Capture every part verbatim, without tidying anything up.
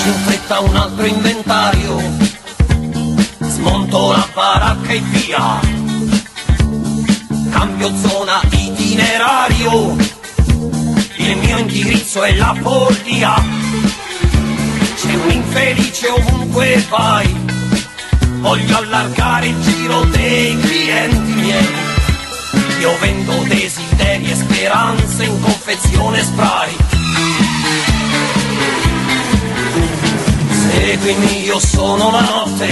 Faccio in fretta un altro inventario, smonto la baracca e via, cambio zona itinerario, il mio indirizzo è la follia, c'è un infelice ovunque vai, voglio allargare il giro dei clienti miei, io vendo desideri e speranze in confezione spray. Seguimi, io sono la notte,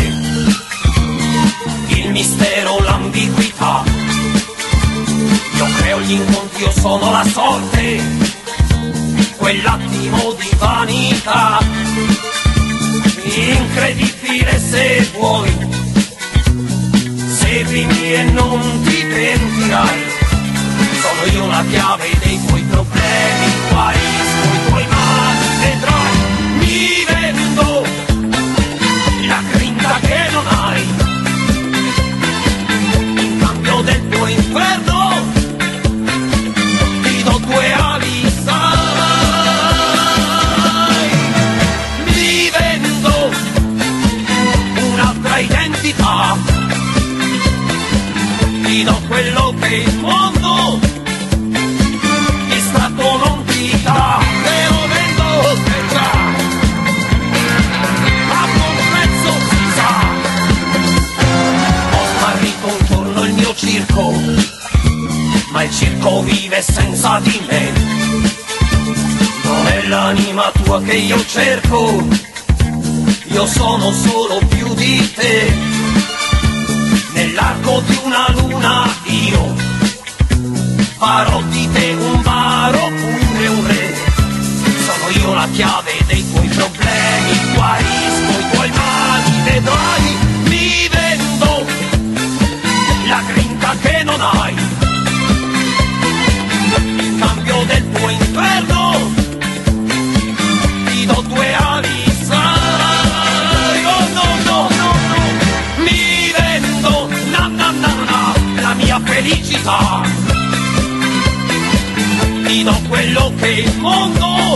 il mistero, l'ambiguità, io creo gli incontri, io sono la sorte, quell'attimo di vanità, incredibile se vuoi, seguimi e non ti pentirai, sono io la chiave dei tuoi problemi, guai, sui tuoi mali vedrai, mi vendo la grinta che non hai, in cambio del tuo inferno ti do due ali, sai, mi vendo un'altra identità, ti do quello che il mondo distratto non ti dà, te lo vendo se già a buon prezzo si sa. Ho smarrito intorno il mio circo, ma il circo vive senza di me, non è l'anima tua che io cerco, io sono solo più di te, nell'arco di una luna io farò di te un baro oppure un re, sono io la chiave dei tuoi problemi, guarisco i tuoi mali, vedrai, mi vendo la grinta che non hai, in cambio del tuo inferno ti do due ali, sai, oh no no no no, mi vendo na na na na la mia felicità, ti do quello che il mondo